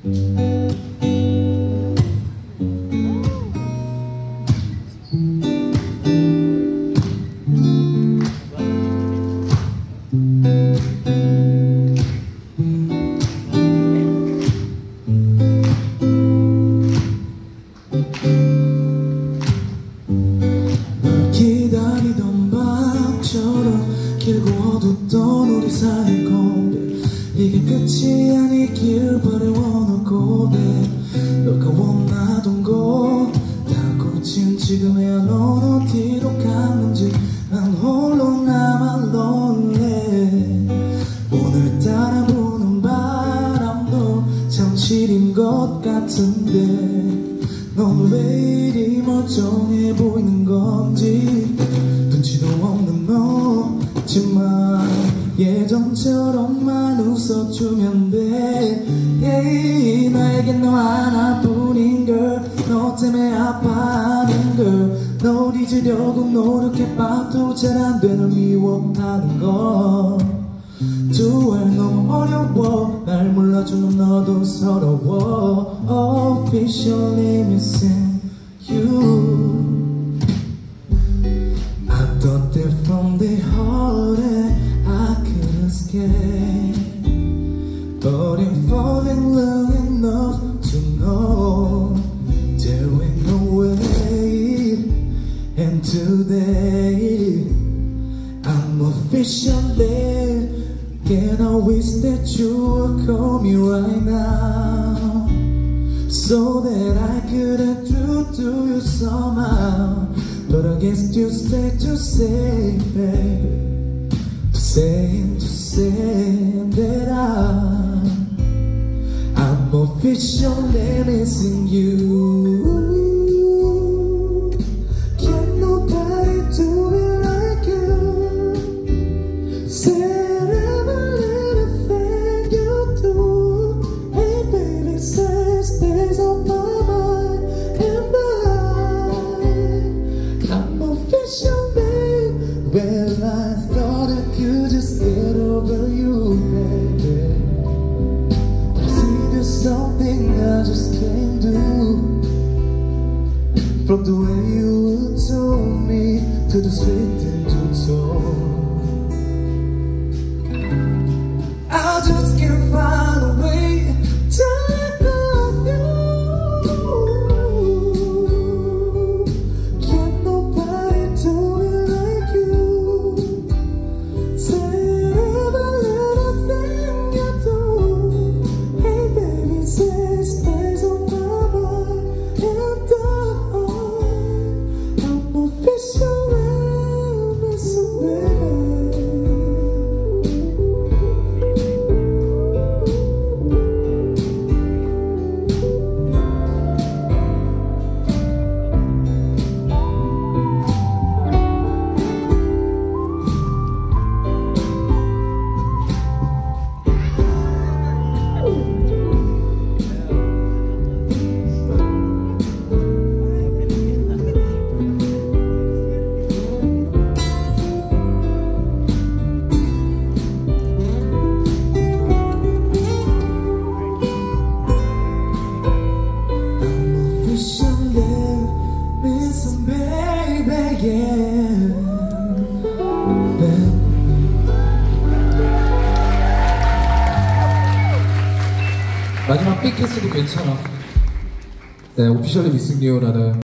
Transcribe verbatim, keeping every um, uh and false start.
기다리던 밤처럼 길고 어둡던 우리 사이 고백 이게 끝이 아니길 바래워 너 고백 너가 원하던 곳 다 고친 지금의 넌 어디로 갔는지 난 홀로 남아 lonely 오늘따라 부는 바람도 참 시린 것 같은데 넌 왜 이리 멀쩡해 보이는 건지 눈치도 없는 너지만 예전처럼만 웃어주면 돼 yeah, 나에겐 너 하나뿐인 걸 너 때문에 아파하는 걸 널 잊으려고 노력해봐도 잘 안되는 미워하는 걸 두알 너무 어려워 날 몰라주는 너도 서러워 Officially missing you I thought that from the heart I could escape But I'm falling low enough to know There ain't no way And today I'm officially Can I wish that you would call me right now So that I could get through to you somehow But I guess you stay to say, baby To say, to say that I'm I'm officially missing you Can't nobody do it like you Say stays on my mind and I I'm officially well I thought I could just get over you baby I see there's something I just can't do From the way you told me to the sweet thing you told I just can't find a way to 마지막 빅 키스도 괜찮아. 네, 오피셜리 미싱 유라는